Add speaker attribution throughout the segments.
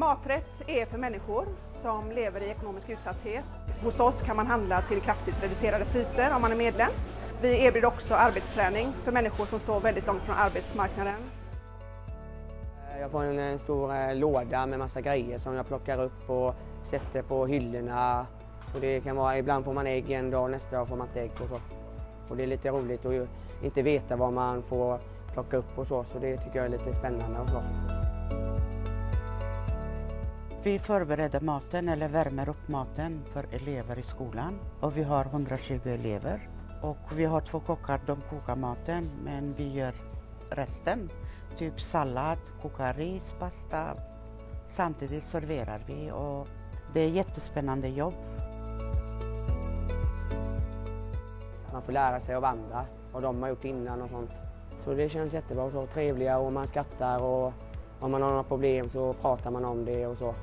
Speaker 1: Maträtt är för människor som lever i ekonomisk utsatthet. Hos oss kan man handla till kraftigt reducerade priser om man är medlem. Vi erbjuder också arbetsträning för människor som står väldigt långt från arbetsmarknaden.
Speaker 2: Jag får en stor låda med massa grejer som jag plockar upp och sätter på hyllorna. Och det kan vara, ibland får man ägg en dag, nästa dag får man inte ägg och så. Och det är lite roligt att inte veta vad man får plocka upp och så det tycker jag är lite spännande och så.
Speaker 3: Vi förbereder maten eller värmer upp maten för elever i skolan. Och vi har 120 elever. Och vi har 2 kockar, de kokar maten men vi gör resten. Typ sallad, kokar ris, pasta. Samtidigt serverar vi och det är jättespännande jobb.
Speaker 2: Man får lära sig av andra, vad de har gjort innan och sånt. Så det känns jättebra och så trevliga och man skrattar och om man har några problem så pratar man om det och så.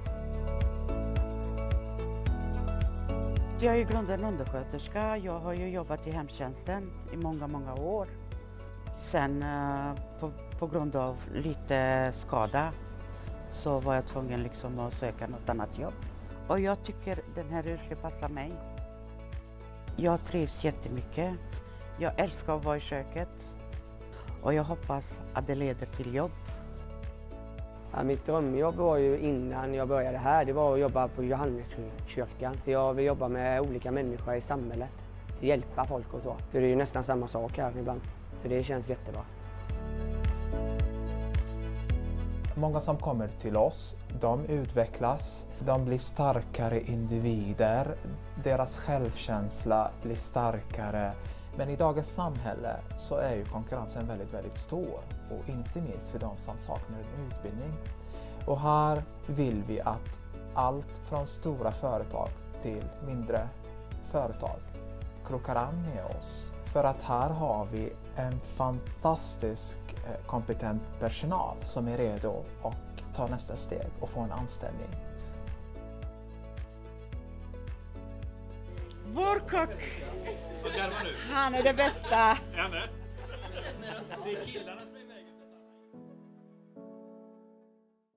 Speaker 3: Jag är i grunden undersköterska. Jag har ju jobbat i hemtjänsten i många år. Sen på grund av lite skada så var jag tvungen liksom att söka något annat jobb. Och jag tycker den här yrket passar mig. Jag trivs jättemycket. Jag älskar att vara i köket. Och jag hoppas att det leder till jobb.
Speaker 2: Ja, mitt drömjobb var ju innan jag började här, det var att jobba på Johanneskyrkan. För jag vill jobba med olika människor i samhället, hjälpa folk och så. För det är ju nästan samma sak här ibland, så det känns jättebra.
Speaker 4: Många som kommer till oss, de utvecklas, de blir starkare individer, deras självkänsla blir starkare. Men i dagens samhälle så är ju konkurrensen väldigt stor och inte minst för de som saknar en utbildning. Och här vill vi att allt från stora företag till mindre företag krokar an med oss. För att här har vi en fantastisk kompetent personal som är redo att ta nästa steg och få en anställning.
Speaker 3: Vår kock! Han är det bästa!
Speaker 5: Det är killarnas